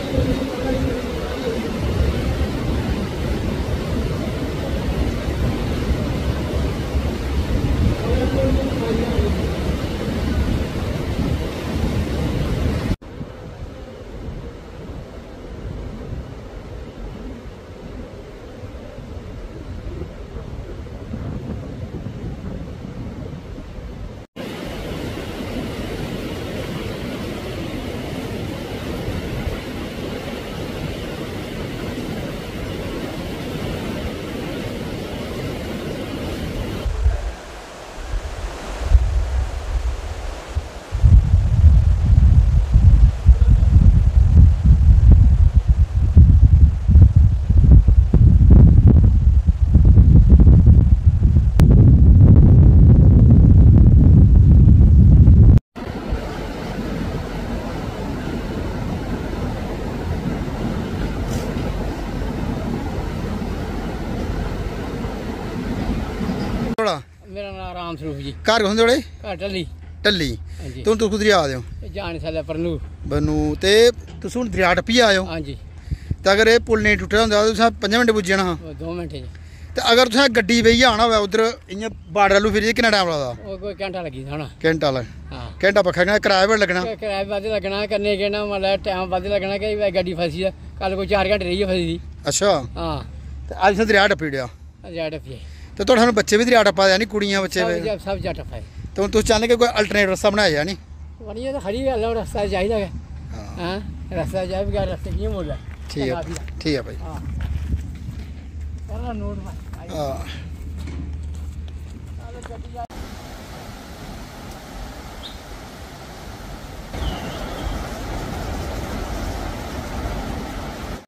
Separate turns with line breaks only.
मेरा नाम राम स्वरूप जी।
घर कुत्थै थुआढ़े?
घर टल्ली।
टल्ली। तुम तुस दरिया आए हो?
जाने साले परनू
बनू ते तुस हुन दरिया टप्पियै आए हो?
हां जी।
ते अगर एह् पुल नेईं टुटे दा होंदा तुसें 5 मिंट पुज्जी जाना हा?
2 मिंट च।
ते अगर तुसें गड्डी बेहियै आना होवे उद्धर इयां बार्डर आलू फिरियै किन्ना टाइम लगदा?
कोई घंटा लगी जाना।
घंटा लग?
हां
घंटा पक्खा किन्ना किराया बड़ा लगना?
किराया बद्ध लगना कन्नै केह् ना मतलब टाइम बद्ध लगना कि गड्डी फसी है कल कोई 4 घंटे रही है फसी दी।
अच्छा
हां
ते अज्ज तुसें दरिया टप्पी ओड़ेआ?
दरिया टप्पी
ते थुआढ़े सानूं बच्चे भी दरिया टप्पा दे नी? कुड़ियां बच्चे
सब जा टप्पा है।
ते हुन तुस चाहंदे कि कोई अल्टरनेट रस्ता बनाया जा नी?
बनी तो खरी गल है रस्ता चाहिदा है। हां रस्ता जाए बगैर रस्ते कि'यां मोड़ है?
ठीक है भाई।
हां चलो नोट
हाँ